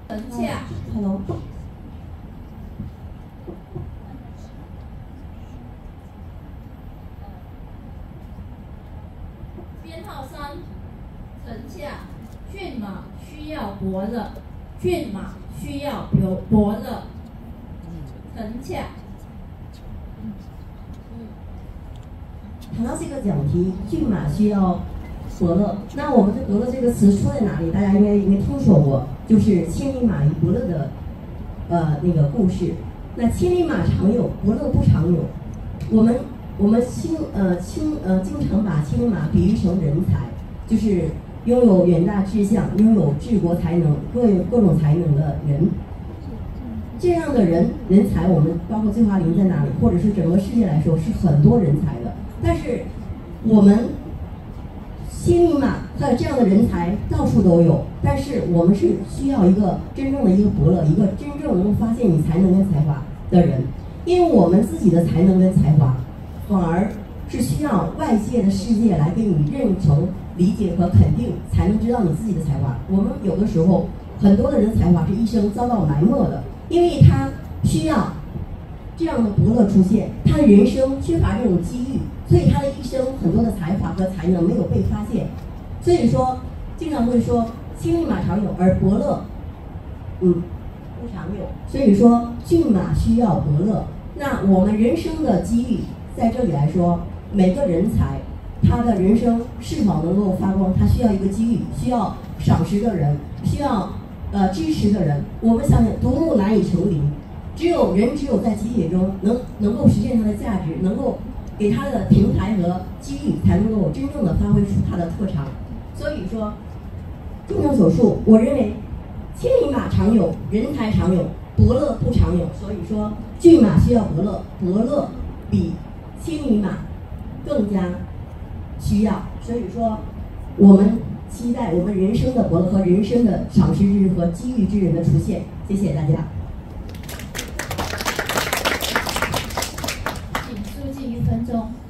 等下 ，Hello。 编号3，城下，骏马需要伯乐，骏马需要伯乐，城下。 谈到这个讲题，骏马需要伯乐。那我们这伯乐这个词出在哪里？大家应该听说过，就是千里马与伯乐的那个故事。那千里马常有，伯乐不常有。我们经常把千里马比喻成人才，就是拥有远大志向、拥有治国才能、各种才能的人。这样的人才，我们包括醉华林在哪里，或者是整个世界来说，是很多人才的。但是我们千里马还有这样的人才到处都有，但是我们是需要一个真正的一个伯乐，一个真正能够发现你才能跟才华的人。因为我们自己的才能跟才华，反而是需要外界的世界来给你认同、理解和肯定，才能知道你自己的才华。我们有的时候很多的人才华是一生遭到埋没的，因为他需要这样的伯乐出现，他的人生缺乏这种机遇，所以他的一生很多的才华和才能没有被发现。所以说，经常会说千里马常有，而伯乐，不常有。所以说，骏马需要伯乐。那我们人生的机遇，在这里来说，每个人才，他的人生是否能够发光，他需要一个机遇，需要赏识的人，需要支持的人。我们想想，独木难以成林。只有在集体中能够实现他的价值，能够给他的平台和机遇，才能够真正的发挥出他的特长。所以说，众所周知，我认为千里马常有，人才常有，伯乐不常有。所以说，骏马需要伯乐，伯乐比千里马更加需要。所以说，我们期待我们人生的伯乐和人生的赏识之人和机遇之人的出现。谢谢大家。 请肃静1分钟。